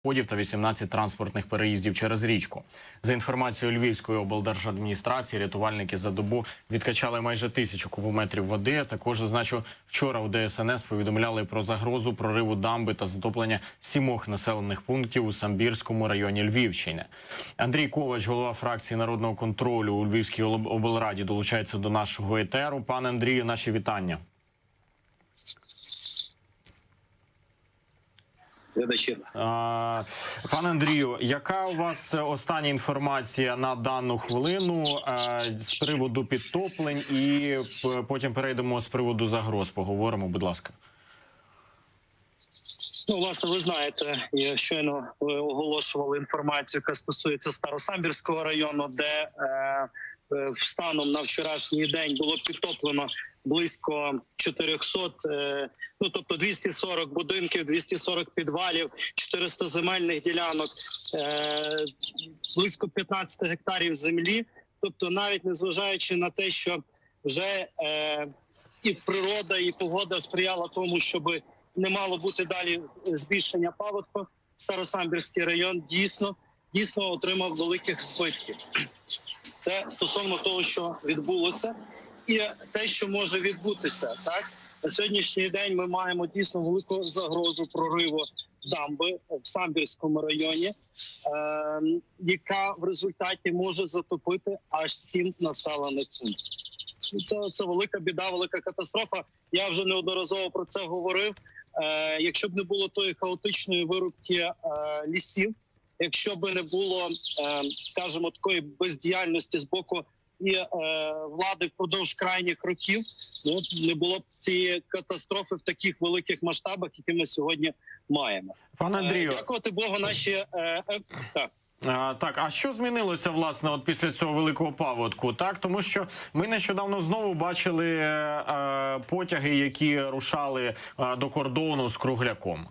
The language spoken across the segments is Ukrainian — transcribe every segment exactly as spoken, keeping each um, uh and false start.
переходів та вісімнадцять транспортних переїздів через річку. За інформацією Львівської облдержадміністрації, рятувальники за добу відкачали майже тисячу кубометрів води. Також, зазначу, вчора у Де Ес Ен Ес повідомляли про загрозу прориву дамби та затоплення сімох населених пунктів у Самбірському районі Львівщини. Андрій Ковач, голова фракції Народного контролю у Львівській облраді, долучається до нашого етеру. Пане Андрію, наші вітання. А, пане Андрію, яка у вас остання інформація на дану хвилину а, з приводу підтоплень, і потім перейдемо з приводу загроз, поговоримо, будь ласка. Ну, власне, ви знаєте, я щойно ви оголошували інформацію, яка стосується Старосамбірського району, де е, станом на вчорашній день було підтоплено близько чотирьохсот, е, ну тобто двісті сорок будинків, двісті сорок підвалів, чотириста земельних ділянок, е, близько п'ятнадцять гектарів землі. Тобто навіть незважаючи на те, що вже е, і природа, і погода сприяла тому, щоб не мало бути далі збільшення паводку, Старосамбірський район дійсно, дійсно отримав великих збитків. Це стосовно того, що відбулося, і те, що може відбутися. Так? На сьогоднішній день ми маємо дійсно велику загрозу прориву дамби в Самбірському районі, е яка в результаті може затопити аж сім населених пунктів. Це, це велика біда, велика катастрофа. Я вже неодноразово про це говорив. Е якщо б не було тої хаотичної вирубки е лісів, якщо б не було, е скажімо, такої бездіяльності з боку і е, влади впродовж крайніх років, ну, не було б цієї катастрофи в таких великих масштабах, які ми сьогодні маємо. Пане Андрію, е, дякувати Богу, наші... Е, е, так. А, так, а що змінилося, власне, от після цього великого паводку? Так, тому що ми нещодавно знову бачили е, потяги, які рушали е, до кордону з Кругляком.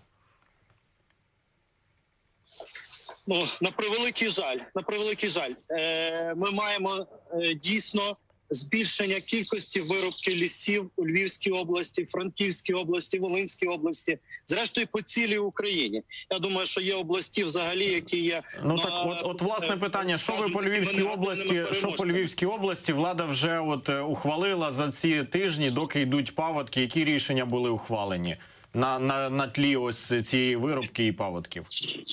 Ну, на превеликий жаль, на превеликий жаль, е, ми маємо е, дійсно збільшення кількості вирубки лісів у Львівській області, Франківській області, Волинській області, зрештою по цілій Україні. Я думаю, що є області взагалі, які є... Ну так, от, от власне питання, що ви по Львівській області, що по Львівській області влада вже от ухвалила за ці тижні, доки йдуть паводки, які рішення були ухвалені на, на, на тлі ось цієї вирубки і паводків?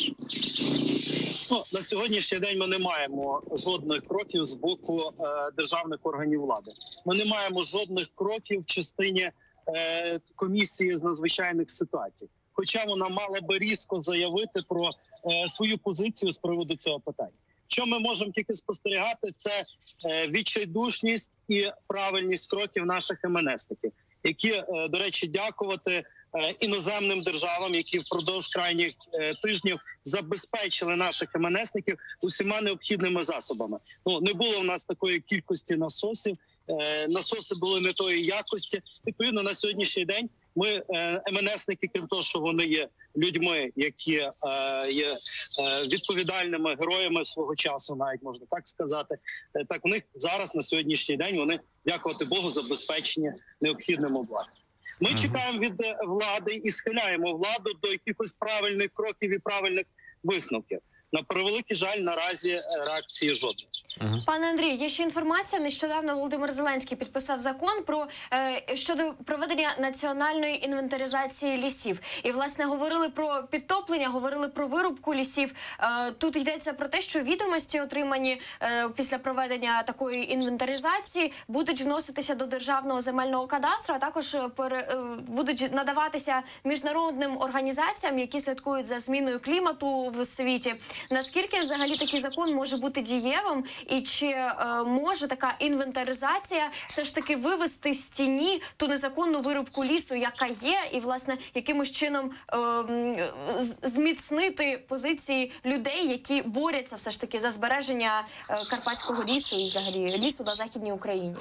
Ну, на сьогоднішній день ми не маємо жодних кроків з боку е, державних органів влади. Ми не маємо жодних кроків в частині е, комісії з надзвичайних ситуацій. Хоча вона мала би різко заявити про е, свою позицію з приводу цього питання. Що ми можемо тільки спостерігати, це е, відчайдушність і правильність кроків наших ем ен есників, які, е, до речі, дякувати іноземним державам, які впродовж крайніх е, тижнів забезпечили наших ем ен есників усіма необхідними засобами. Ну, не було в нас такої кількості насосів, е, насоси були не тої якості. Відповідно, на сьогоднішній день ми, е, ем ен есники, крім того, що вони є людьми, які е, є е, відповідальними героями свого часу, навіть можна так сказати, е, так в них зараз на сьогоднішній день вони, дякувати Богу, забезпечені необхідним обладнанням. Ми uh-huh. чекаємо від влади і схиляємо владу до якихось правильних кроків і правильних висновків. На превеликий жаль, наразі реакції жодної. Uh-huh. Пане Андрію, є ще інформація. Нещодавно Володимир Зеленський підписав закон про е, щодо проведення національної інвентаризації лісів. І, власне, говорили про підтоплення, говорили про вирубку лісів. Е, тут йдеться про те, що відомості, отримані е, після проведення такої інвентаризації, будуть вноситися до Державного земельного кадастру, а також пере, е, будуть надаватися міжнародним організаціям, які слідкують за зміною клімату в світі. Наскільки взагалі такий закон може бути дієвим, і чи е, може така інвентаризація все ж таки вивести з тіні ту незаконну вирубку лісу, яка є, і, власне, якимось чином е, зміцнити позиції людей, які борються все ж таки за збереження е, Карпатського лісу і взагалі лісу на Західній Україні?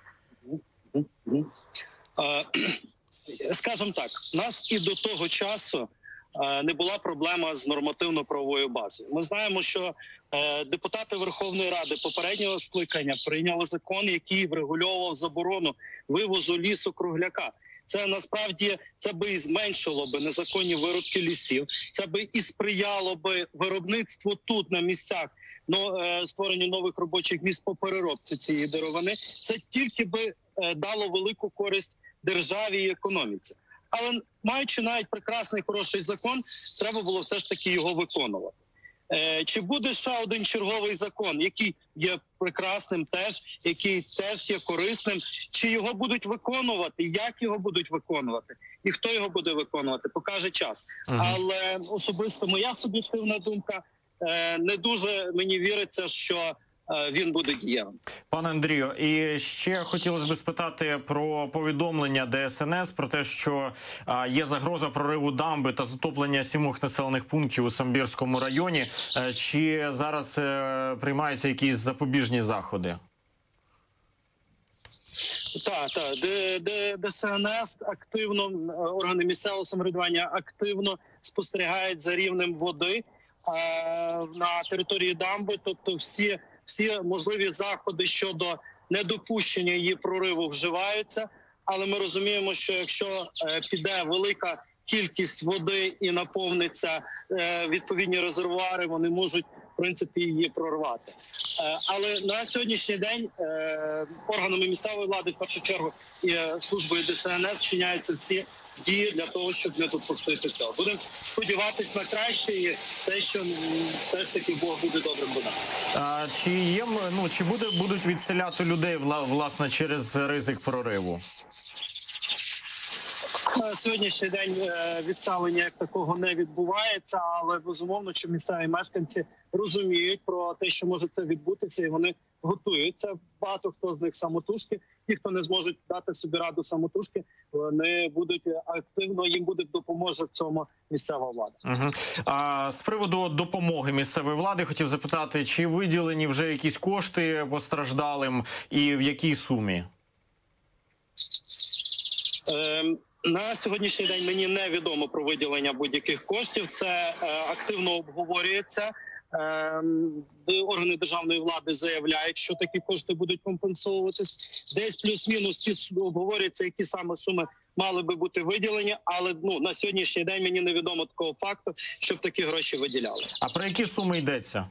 Скажімо так, у нас і до того часу не була проблема з нормативно-правовою базою. Ми знаємо, що е, депутати Верховної Ради попереднього скликання прийняли закон, який врегульовував заборону вивозу лісу-кругляка. Це насправді це би і зменшило би незаконні вирубки лісів. Це би і сприяло би виробництву тут на місцях, но е, створенню нових робочих місць по переробці цієї деревини. Це тільки би е, дало велику користь державі і економіці. Але маючи навіть прекрасний хороший закон, треба було все ж таки його виконувати. Е, чи буде ще один черговий закон, який є прекрасним теж, який теж є корисним, чи його будуть виконувати, як його будуть виконувати, і хто його буде виконувати, покаже час. Ага. Але особисто моя суб'єктивна думка, е, не дуже мені віриться, що він буде дієвим. Пане Андрію, і ще хотілося б спитати про повідомлення Де Ес Ен Ес про те, що а, є загроза прориву дамби та затоплення сімох населених пунктів у Самбірському районі. А, чи зараз а, приймаються якісь запобіжні заходи? Так, так. Де Ес Ен Ес активно, органи місцевого самоврядування активно спостерігають за рівнем води а, на території дамби, тобто всі Всі можливі заходи щодо недопущення її прориву вживаються, але ми розуміємо, що якщо е, піде велика кількість води і наповниться е, відповідні резервуари, вони можуть, в принципі, її прорвати. Е, але на сьогоднішній день е, органами місцевої влади, в першу чергу, і е, службою Де Ес Ен Ес вчиняються всі дії для того, щоб не допустити цього. Будемо сподіватися на краще і те, що все ж таки Бог буде добрим до нас. А, чи є, ну, чи буде, будуть відселяти людей, власне, через ризик прориву? На сьогоднішній день відселення як такого не відбувається, але безумовно, що місцеві мешканці розуміють про те, що може це відбутися, і вони готуються. Багато хто з них самотужки. Ті, хто не зможуть дати собі раду самотужки, вони будуть активно, їм буде допоможе в цьому місцева влада. Угу. А з приводу допомоги місцевої влади хотів запитати, чи виділені вже якісь кошти постраждалим і в якій сумі? Ем... На сьогоднішній день мені невідомо про виділення будь-яких коштів. Це е, активно обговорюється. Е, органи державної влади заявляють, що такі кошти будуть компенсовуватись. Десь плюс-мінус ті обговорюються, які саме суми мали би бути виділені. Але ну, на сьогоднішній день мені невідомо такого факту, щоб такі гроші виділялися. А про які суми йдеться?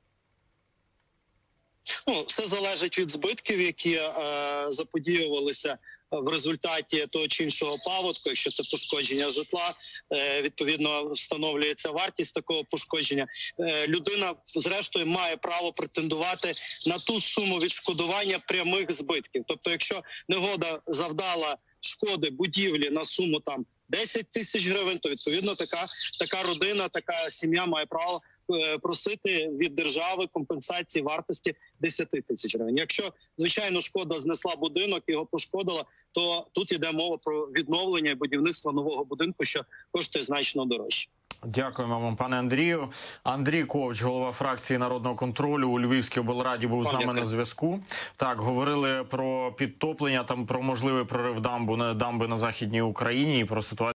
Ну, все залежить від збитків, які е, заподіювалися в результаті того чи іншого паводку. Якщо це пошкодження житла, відповідно встановлюється вартість такого пошкодження. Людина, зрештою, має право претендувати на ту суму відшкодування прямих збитків. Тобто, якщо негода завдала шкоди будівлі на суму там десять тисяч гривень, то відповідно така, така родина, така сім'я має право просити від держави компенсації вартості десять тисяч гривень. Якщо, звичайно, шкода знесла будинок, його пошкодила, то тут йде мова про відновлення і будівництво нового будинку, що коштує значно дорожче. Дякуємо вам, пане Андрію. Андрій Ковч, голова фракції Народного контролю у Львівській облраді, був з нами на зв'язку. Так, говорили про підтоплення, там про можливий прорив дамбу, дамби на Західній Україні і про ситуацію.